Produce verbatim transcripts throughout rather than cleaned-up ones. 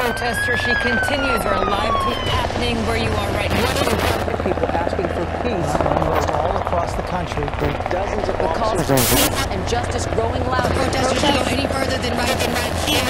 protester. She continues her live tweet happening where you are right now. People asking for peace all across the country. Dozens of the calls for peace and justice growing louder. Protesters don't go any further than right, than right here.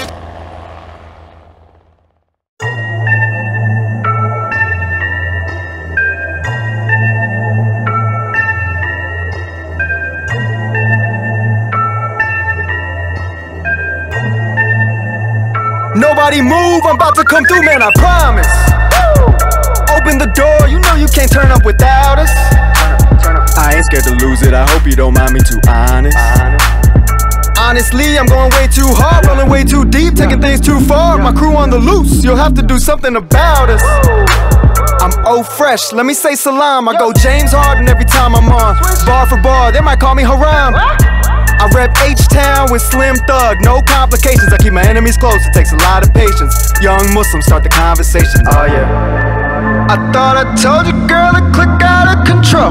Nobody move, I'm about to come through, man, I promise. Woo! Open the door, you know you can't turn up without us. Turn up, turn up. I ain't scared to lose it, I hope you don't mind me too honest. honest. Honestly, I'm going way too hard, rolling way too deep, taking things too far. My crew on the loose, you'll have to do something about us. I'm oh fresh, let me say salam. I go James Harden every time I'm on. Bar for bar, they might call me Haram. I rep H-Town with Slim Thug, no complications. I keep my enemies close, it takes a lot of patience. Young Muslims start the conversation. Oh yeah. I thought I told you, girl, it click out of control.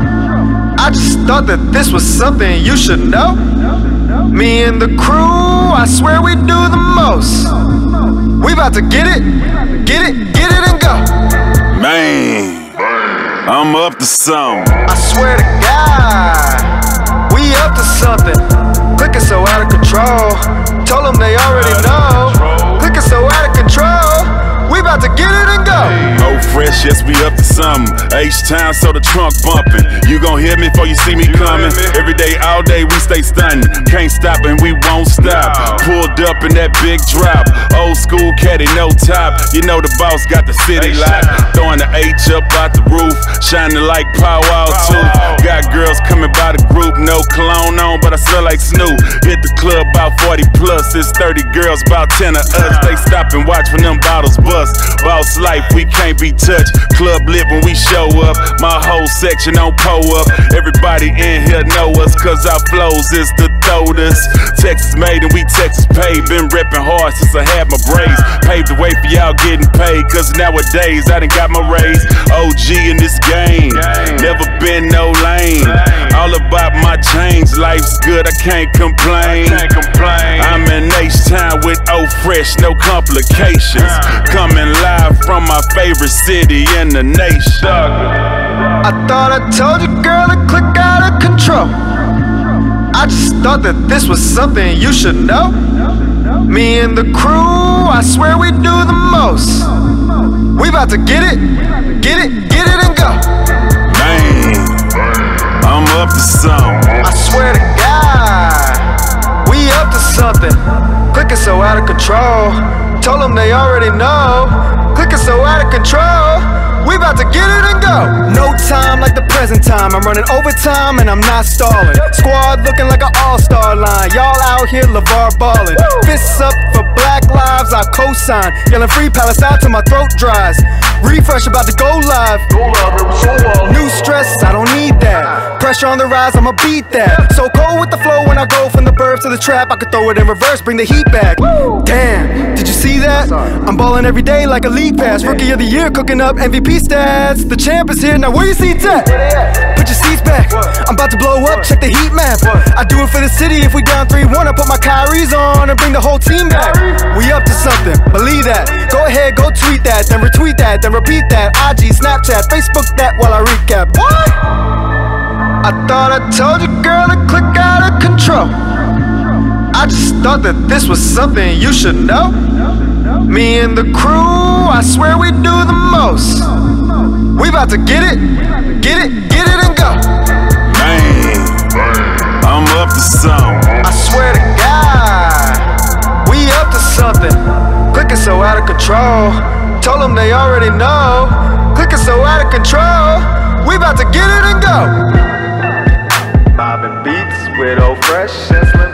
I just thought that this was something you should know. Me and the crew, I swear we do the most. We about to get it, get it, get it and go. Man, I'm up to something. I swear to God, we up to something. Clicking so out of control. Told them they already know. Clicking so out of control. We about to get it and go. Oh fresh, yes we up to something. H-Town, so the trunk bumping. You gon' hear me before you see me coming. Every day, all day, we stay stunning. Can't stop and we won't stop. Pulled up in that big drop. Old school caddy, no top. You know the boss got the city locked. Throwing the H up out the roof. Shining like powwow too. Got girls coming by the group. No cologne on, but I smell like Snoop. Hit the club about forty plus. It's thirty girls, about ten of us. They stop and watch when them bottles bust. Boss life, we can't be touched. Club lit when we show up. My whole section on pull up. Everybody in here know us, cause our flows is the throwers. Texas made and we Texas paid. Been reppin' hard since I had my braids. Paved the way for y'all getting paid, cause nowadays I done got my raise. O G in this game, never been no lame. All about my change, life's good, I can't complain. I'm in H-Town with O Fresh, no complications. Coming live from my favorite city in the nation. I thought I told you, girl, it click out of control. I just thought that this was something you should know. Me and the crew, I swear we do the most. We about to get it, get it, get it and go. Man, I'm up to something. I swear to God, we up to something. Clicking so out of control. Told them they already know. Clicking so out of control. We about to get it and go. No time like the present time. I'm running overtime and I'm not stalling. Squad looking like an all-star line. Y'all out here LeVar ballin'. Fists up for black lives, I co-sign. Yelling free Palestine till my throat dries. Refresh about to go live. New stress, I don't need that. Pressure on the rise, I'ma beat that. So cold with the flow when I go from the burbs to the trap. I could throw it in reverse, bring the heat back. Damn, did you see that? I'm ballin' every day like a league pass. Rookie of the year, cooking up M V P stats. The champ is here, now where your seats at? Put your seats back, I'm about to blow up, check the heat map. I do it for the city, if we down three one, I put my Kyries on and bring the whole team back. We up to something, believe that. Go ahead, go tweet that, then retweet that, then repeat that. I G, Snapchat, Facebook that while I recap. What? I thought I told you, girl, it click out of control. I just thought that this was something you should know. Me and the crew, I swear we do the most. We about to get it, get it, get it and go. Man, I'm up to something. I swear to God, we up to something. Clicking so out of control. Told them they already know. Clicking so out of control. We about to get it and go. Mobbing beats with O Fresh and Slim.